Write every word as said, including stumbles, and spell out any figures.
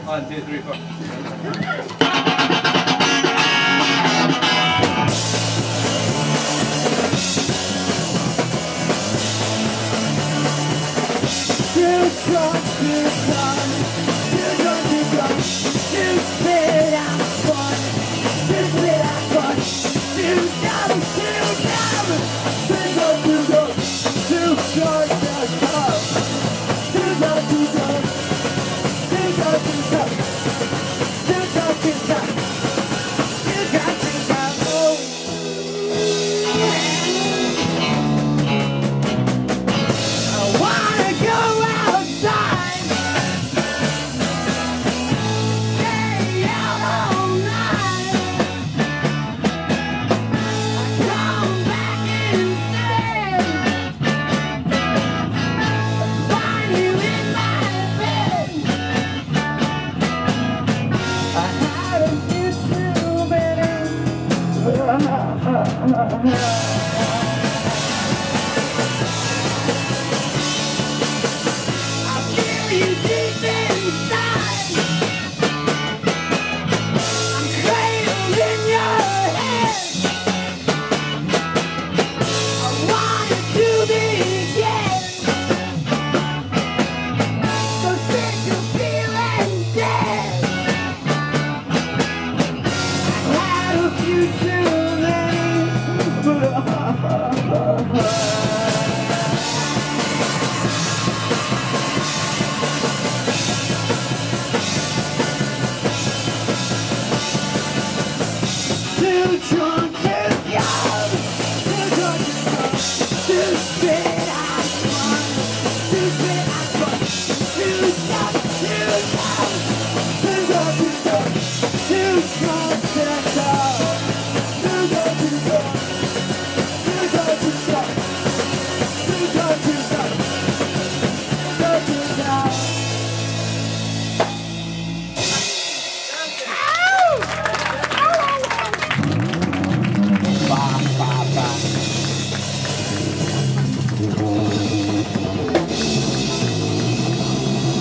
One, two, three, four. Too drunk to come, too drunk to come, too spit out fun, too spit out fun, too dumb, too dumb, too drunk to come, too drunk to come, too drunk to come, too drunk to come, too drunk to come, too drunk to come, oh. I wanna go outside, stay out all night. I come back instead, find you in my bed. I had a few too many. You deep inside, I'm cradled in your head. I wanted to begin, so sick of feeling dead. I had a few too many. Too drunk